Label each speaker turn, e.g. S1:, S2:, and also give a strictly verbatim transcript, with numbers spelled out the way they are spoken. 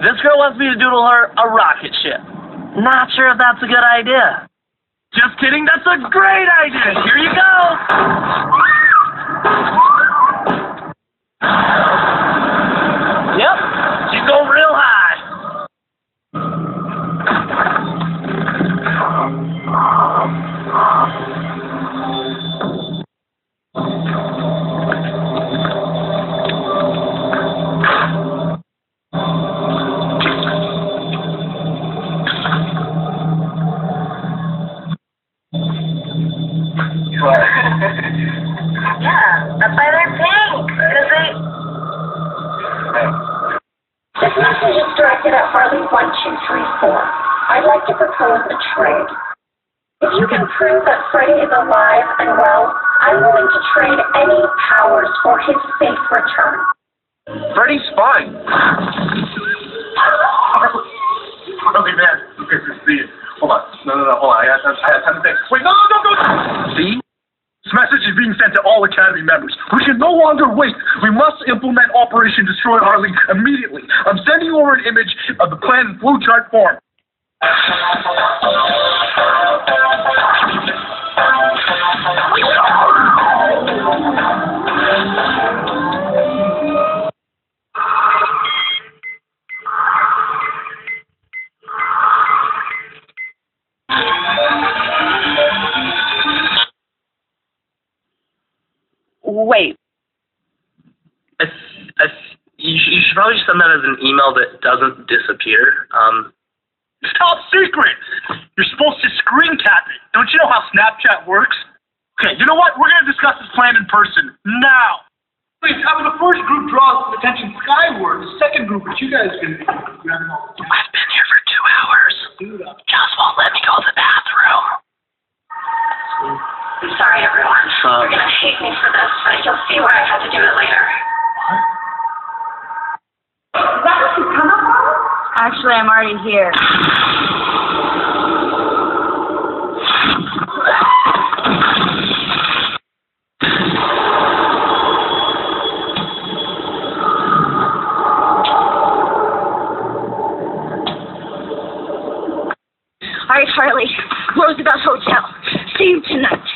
S1: This girl wants me to doodle her a rocket ship. Not sure if that's a good idea. Just kidding, that's a great idea! Here you go! Yep, she's going real high.
S2: Yeah, that's why they're pink. Because they... This message is directed at Harley one two three four. I'd like to propose a trade. If you can prove that Freddy is alive and well, I'm willing to trade any powers for his safe return.
S1: Freddy's fine.
S3: Okay, man. Okay, see you. Hold on. No, no, no, hold on. I have, I have time to think. Wait, no, no, no, no! See? This message is being sent to all Academy members. We can no longer wait. We must implement Operation Destroy Harley immediately. I'm sending you over an image of the plan in flowchart form.
S1: Wait. I, I, you, you should probably send that as an email that doesn't disappear. Um,
S3: It's top secret! You're supposed to screen cap it. Don't you know how Snapchat works? Okay, you know what? We're going to discuss this plan in person. Now! Wait, after the first group draws attention skyward, the second group, what you guys going to be grabbing all the time?
S1: I've been here for two hours.
S3: Dude, up.
S1: Just won't let me go to the bathroom.
S2: I'm sorry, everyone.
S1: Um,
S2: You're going to hate me for this, but you'll see why I had to do it later. Is that what you come up with?
S4: Actually, I'm already here. All right, Harley. Roosevelt Hotel. See you tonight.